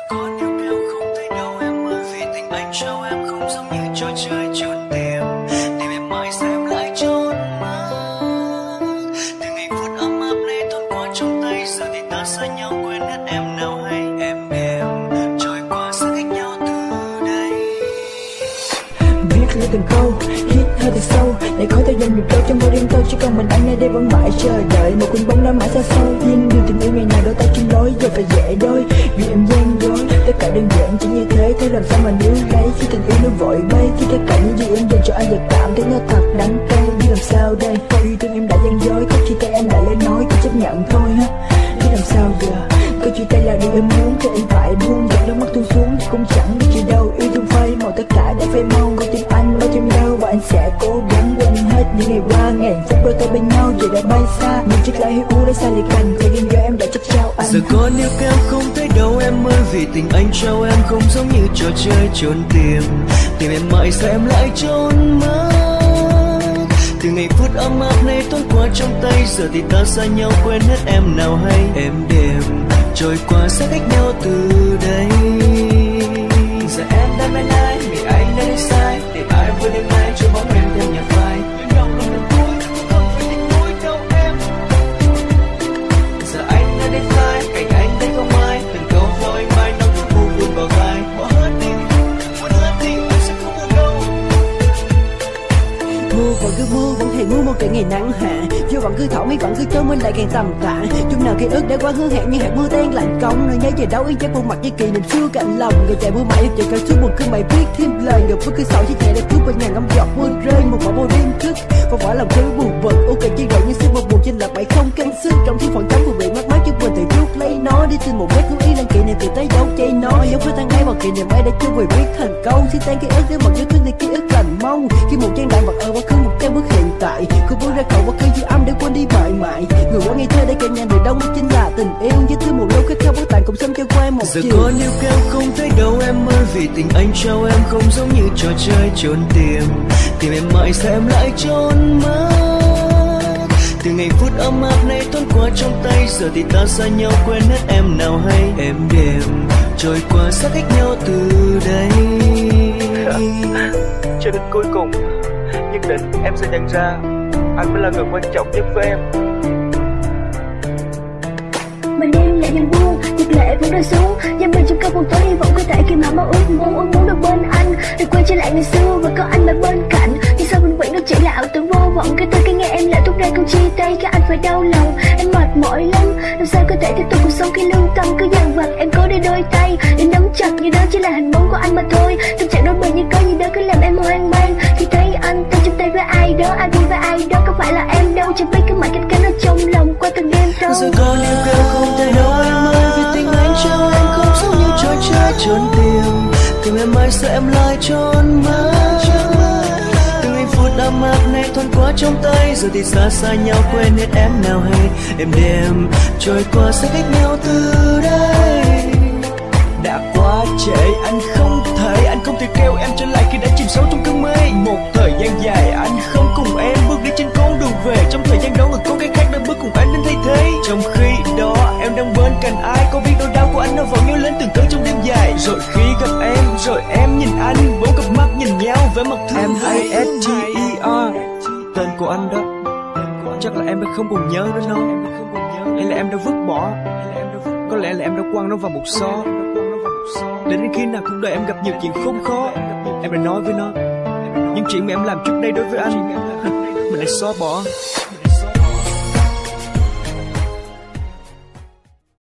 còn yêu kêu không thấy đâu em ơi, vì tình anh trao em không giống như trò chơi trốn tìm em mãi xem lại trốn mất. Từ ngày phút ấm áp này thoáng qua trong tay, giờ thì ta xa nhau quên hết em nào hay em trôi qua xa cách nhau từ đây. Viết lên từng câu, hít hơi thật sâu để khỏi thời gian nhịp trôi trong mơ riêng tôi, chỉ còn mình anh nơi đây vẫn mãi chờ đợi một hình bóng đã mãi xa xôi. Nhưng điều tình yêu ngày nào đôi ta chung lối giờ phải dễ đôi, vì em gian dối tất cả đơn giản chỉ như thế thôi, làm sao mà níu lấy khi tình yêu nó vội bay, khi tất cả những gì em dành cho anh giờ cảm thấy nó thật đắng cay. Biết làm sao đây, yêu thương em đã gian dối, có chia tay em đã lấy nói cứ chấp nhận thôi ha. Biết làm sao giờ, câu chia tay là điều em muốn cho em phải buông, giọt nước mắt tuôn xuống thì cũng chẳng được gì đâu. Yêu thương phai màu tất cả đã phai mau, con tim anh bao thêm đau và anh sẽ cố gắng quên hết những ngày qua. Ngày phút đôi ta bên nhau giờ đã bay xa, những chiếc lá hiu đã xa lìa cành, thời gian do em đã trách trao anh. Giờ còn yêu kêu không thấy đâu em ơi, vì tình anh trao em không giống như trò chơi trốn tìm em mãi sao em lại trốn mất. Từ ngày phút ấm áp này thoáng qua trong tay, giờ thì ta xa nhau quên hết em nào hay em đêm trôi qua xa cách nhau từ đây. Giờ em đã bên ai, vì anh đã đi sai, để ai vừa đêm nay cho bóng em theo nhạc phai. Những lòng lòng đừng vui, không phải tình vui đâu em. Giờ anh đã đi sai, cạnh anh đây không ai, từng câu nói mai nóng thức buồn buồn vào vai. Bỏ hết đi, muốn hết đi, anh sẽ không buồn đâu. Mưa vẫn cứ mưa, vẫn thèm mưa một cái ngày nắng hạ, dù vẫn cứ thổi mấy vẫn cứ trôi mình lại càng tầm tạ. Chung nào ký ức đã qua hứa hẹn như hạt mưa tan lạnh cống, nơi nhớ về đâu yên chắc buồn mặt như kỷ niệm xưa cạnh lòng. Ngày chạy mưa mãi chạy cao suốt một cứ mày viết thêm lời, ngập với cứ sầu chỉ nhẹ để cướp bên nhà ngắm giọt mưa rơi một quả bồ đêm thức. Và quả lòng cứ buồn bực, ok chỉ gọi như xưa một buồn trên lật bảy không căng xương trong thiên phận trắng vừa bị mất mát chứ quên từ trước lấy nó đi xin một vết cứ ý lên kỷ niệm từ tới dấu cháy nó giống với thằng ấy mà kỷ niệm ấy đã chưa viết thành câu. Xin tan ký ức để một nhớ thương thì ký ức lành mong khi một trang đại vật ở quá khứ một trang bước hiện tại, cứ bước ra cầu quá khứ dư âm để quên đi mãi mãi. Người qua ngày thơ để kèm nhạc đời đông chính là tình yêu, với thứ một lâu khát khao bất tàn cùng sống cho qua một giờ chiều. còn yêu kêu không thấy đâu em ơi, vì tình anh trao em không giống như trò chơi trốn tìm em mãi sao em lại trốn mất. Từ ngày phút ấm áp này thoáng qua trong tay, giờ thì ta xa nhau quên hết em nào hay em đêm trôi qua xa cách nhau từ đây. Cho đến cuối cùng nhất định em sẽ nhận ra anh mới là người quan trọng nhất với em. Mà đêm lại dần buông, nhịp lệ vẫn rơi xuống, giam mình trong căn phòng tối hy vọng có thể kìm hãm mơ ước muốn được bên anh, được quay trở lại ngày xưa và có anh ở bên cạnh. Nhưng sao mình quên đó chỉ là ảo tưởng vô vọng, cái tôi khi nghe em lại thốt ra câu chia tay cái anh phải đau lòng. Em mệt mỏi lắm, làm sao có thể tiếp tục cuộc sống khi lương tâm cứ dằn vặt. Em có để đôi tay để nắm chặt như đó chỉ là hình bóng của anh mà thôi. Tâm trạng đôi bờ như có gì đó cứ làm em hoang mang khi thấy anh tay trong tay với ai đó, ai vui với ai đó, không phải là em đâu. Chẳng biết cái mãi cách cánh ở trong lòng qua từng đêm thâu. Giờ còn yêu kêu không thấy đâu em ơi, vì tình anh trao em không giống như trò chơi trốn tìm em mãi sao em lại trốn mất. Từng giây phút ấm áp này thoáng qua trong tay, giờ thì xa xa nhau quên hết em nào hay em đêm trôi qua xa cách nhau từ đây. Đã quá trễ, anh không thể kêu em trở lại khi đã chìm sâu trong cơn mê. Một thời gian dài anh không cùng em bước đi trên con đường về, trong thời gian đó người có cái khác đã bước cùng anh đến thay thế. Trong khi đó em đang bên cạnh ai, có biết nỗi đau của anh nó vẫn nhớ lên từng cơn trong đêm dài. Rồi khi gặp em, rồi em nhìn anh, bốn cặp mắt nhìn nhau với mặt thương Master, tên của anh đó. Chắc là em đã không còn nhớ nữa đâu, hay là em đã vứt bỏ, có lẽ là em đã quăng nó vào một xó. Đến khi nào cuộc đời em gặp nhiều chuyện khốn khó, em đã nói với nó những chuyện mà em làm trước đây đối với anh mình lại xóa bỏ.